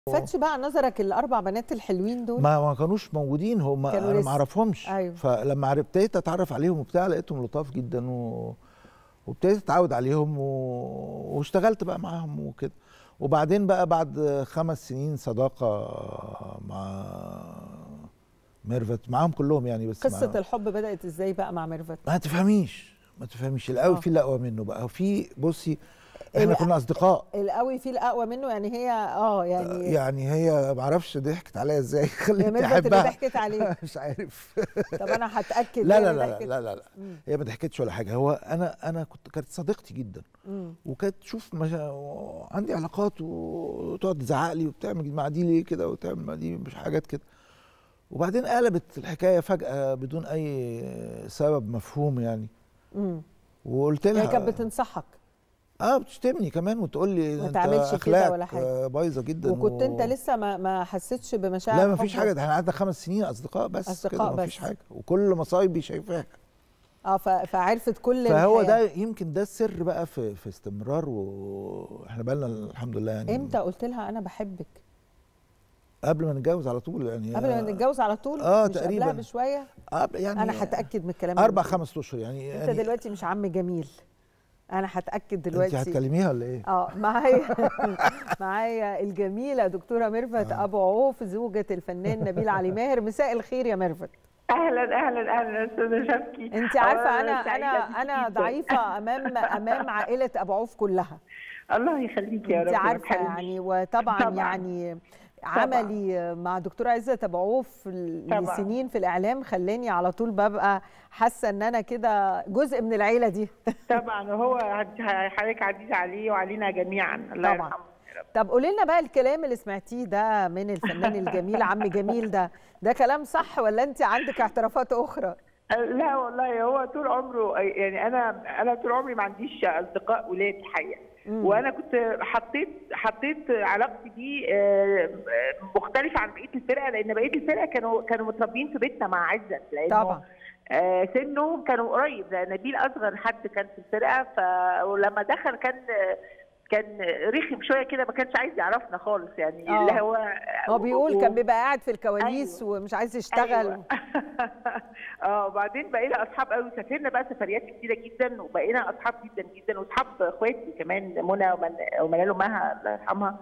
فاتش بقى نظرك الاربع بنات الحلوين دول؟ ما كانوش موجودين، هم انا ما اعرفهمش. أيوة. فلما ابتديت اتعرف عليهم وبتاع لقيتهم لطاف جدا وابتديت اتعود عليهم واشتغلت بقى معاهم وكده. وبعدين بقى بعد 5 سنين صداقه مع ميرفت معاهم كلهم يعني. بس قصه الحب بدات ازاي بقى مع ميرفت؟ ما تفهميش القوي في الاقوى منه بقى. في بصي احنا كنا اصدقاء. القوي في الاقوى منه يعني هي يعني هي ما اعرفش ضحكت عليا ازاي خلتني احبها. اللي ضحكت عليك مش عارف. طب انا هتاكد. لا هي ما ضحكتش ولا حاجه. هو انا كانت صديقتي جدا. وكانت تشوف عندي علاقات وتقعد تزعق لي وبتعمل مع دي ليه كده وتعمل مع دي مش حاجات كده. وبعدين قلبت الحكايه فجاه بدون اي سبب مفهوم يعني. وقلت لها هي كانت بتنصحك؟ بتشتمني كمان وتقول لي انت اخلاقك بايظه جدا. وكنت انت لسه ما حسيتش بمشاعر؟ لا ما فيش حاجه، احنا قعدنا 5 سنين اصدقاء بس كده ما فيش حاجه. وكل مصايبي شايفاها. فعرفت كل فهو ده يمكن ده السر بقى في استمرار. واحنا بقى لنا الحمد لله يعني. امتى قلت لها انا بحبك؟ قبل ما نتجوز على طول يعني. قبل ما نتجوز على طول؟ مش تقريبا قبلها بشويه؟ يعني انا هتاكد من الكلام 4-5 اشهر يعني. انت دلوقتي مش عم جميل، انا هتاكد دلوقتي. انت هتكلميها ولا ايه؟ معايا الجميله دكتوره ميرفت ابو عوف زوجة الفنان نبيل علي ماهر. مساء الخير يا ميرفت. اهلا استاذه شفكي. انت عارفه انا ضعيفه امام عائله ابو عوف كلها. الله يخليكي يا رب. انت عارفه يعني. وطبعا يعني عملي مع دكتور عزت ابو عوف لسنين في الاعلام خلاني على طول ببقى حاسه ان انا كده جزء من العيله دي. طبعا وهو حضرتك عزيز عليه وعلينا جميعا. الله يرحمه. طب قولي لنا بقى الكلام اللي سمعتيه ده من الفنان الجميل عم جميل ده كلام صح ولا انت عندك اعترافات اخرى؟ لا والله هو طول عمره يعني انا طول عمري ما عنديش اصدقاء ولاد الحقيقه. وانا كنت حطيت علاقتي دي مختلفه عن بقيه الفرقه، لان بقيه الفرقه كانوا متربيين في بيتنا مع عزت، لانه طبعا سنه كانوا قريب. نبيل اصغر حد كان في الفرقه، ولما دخل كان رخم شويه كده، ما كانش عايز يعرفنا خالص يعني. اللي هو بيقول كان بيبقى قاعد في الكواليس. أيوة. ومش عايز يشتغل. وبعدين بقينا اصحاب قوي، سافرنا بقى سفريات كتيره جدا وبقينا اصحاب جدا جدا، واصحاب اخواتي كمان منى ومنال امها الله يرحمها.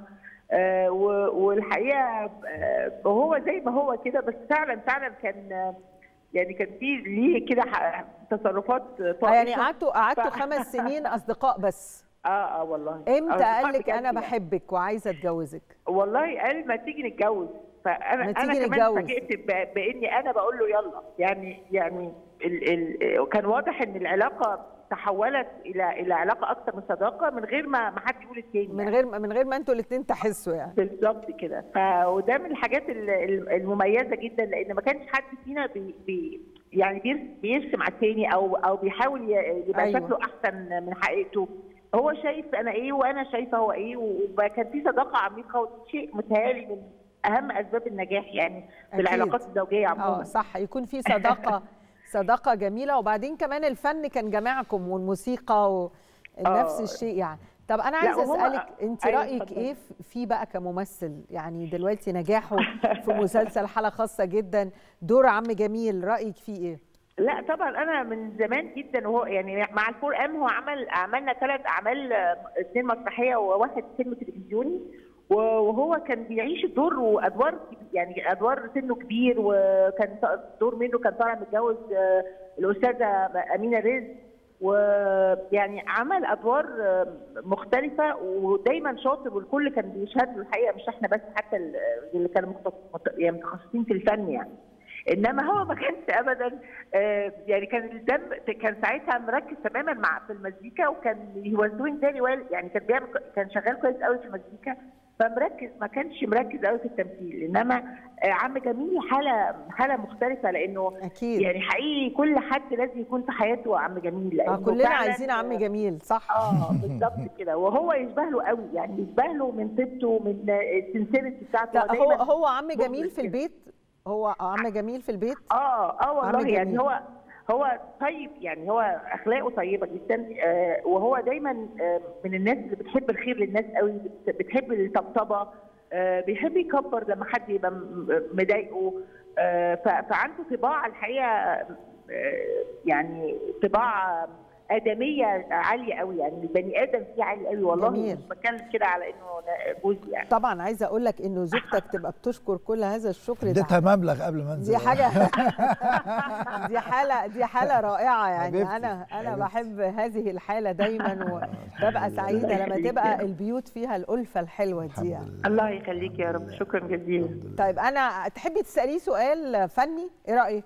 والحقيقه هو زي ما هو كده، بس فعلا كان يعني كان في ليه كده تصرفات طائشه. يعني قعدتوا 5 سنين اصدقاء بس؟ والله. امتى قال لك انا بحبك وعايزه اتجوزك؟ والله قال ما تيجي نتجوز. فانا كمان فاجئت باني انا بقول له يلا. يعني كان واضح ان العلاقه تحولت الى علاقه اكثر من صداقه من غير ما حد يقول التاني. من غير ما انتوا الاثنين تحسوا يعني. بالظبط كده. وده من الحاجات المميزه جدا، لان ما كانش حد فينا يعني بيرسم على التاني او بيحاول يبقى شكله احسن من حقيقته. هو شايف انا ايه وانا شايفه هو ايه، وكان في صداقه عميقه، وشيء متهيألي من اهم اسباب النجاح يعني في العلاقات الزوجيه عموما. صح، يكون في صداقه جميله. وبعدين كمان الفن كان جماعكم والموسيقى ونفس الشيء يعني. طب انا عايزه اسالك انت رايك ايه فيه بقى كممثل؟ يعني دلوقتي نجاحه في مسلسل حاله خاصه جدا، دور عم جميل، رايك فيه ايه؟ لا طبعا انا من زمان جدا، وهو يعني مع الفور ام هو عملنا 3 اعمال، 2 مسرحيه وواحد فيلم تلفزيوني، وهو كان بيعيش الدور وادوار يعني ادوار سنه كبير، وكان دور منه كان طالع متجوز الاستاذه امينه رزق، ويعني عمل ادوار مختلفه ودايما شاطر، والكل كان بيشهد له الحقيقه، مش احنا بس، حتى اللي كانوا متخصصين في الفن يعني. انما هو ما كانش ابدا يعني كان الدم كان ساعتها مركز تماما في المزيكا، وكان هو دوينج فيري ويل يعني. كان شغال كويس قوي في المزيكا، فمركز، ما كانش مركز قوي في التمثيل. انما عم جميل حاله مختلفه، لانه أكيد. يعني حقيقي كل حد لازم يكون في حياته عم جميل. كلنا عايزين عم جميل، صح. بالظبط كده. وهو يشبه له قوي يعني، يشبه له من طيبته، من السنسيرتي بتاعته. هو عم جميل في البيت؟ هو عم جميل في البيت؟ والله يعني هو طيب يعني، هو اخلاقه طيبه جدا، وهو دايما من الناس اللي بتحب الخير للناس قوي، بتحب الطبطبه، بيحب يكبر لما حد يبقى مضايقه، فعنده طباع الحقيقه يعني طباع آدمية عالية قوي، يعني البني آدم فيه عالي قوي والله. مش بتكلم كده على إنه جوزي يعني. طبعا عايزة أقول لك إنه زوجتك تبقى بتشكر كل هذا الشكر ده. اديتها مبلغ قبل ما انزل. دي حاجة دي حالة رائعة يعني. أنا بحب هذه الحالة دايما، وببقى سعيدة لما تبقى البيوت فيها الألفة الحلوة دي يعني. الله يخليك يا رب، شكرا جزيلا. طيب أنا تحبي تسأليه سؤال فني؟ إيه رأيك؟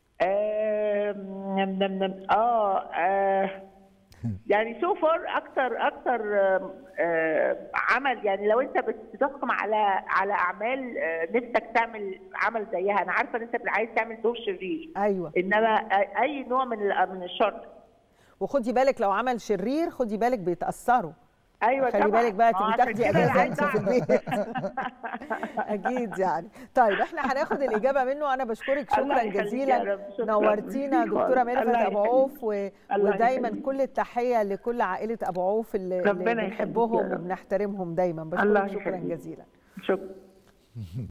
يعني سو فار اكتر عمل، يعني لو انت بتحكم على اعمال نفسك تعمل عمل زيها، انا عارفه ان انت عايز تعمل دور شرير، ايوه، انما اي نوع من الشر. وخدي بالك لو عمل شرير خدي بالك بيتاثروا. ايوه خلي بالك بقى تبقي تاخدي اجازه انت في البيت. اكيد يعني. طيب احنا هناخد الاجابه منه. انا بشكرك شكرا جزيلا، نورتينا دكتوره ميرفت ابو عوف، ودايما كل التحيه لكل عائله ابو عوف اللي بنحبهم وبنحترمهم دايما. بشكرك شكرا جزيلا. شكرا.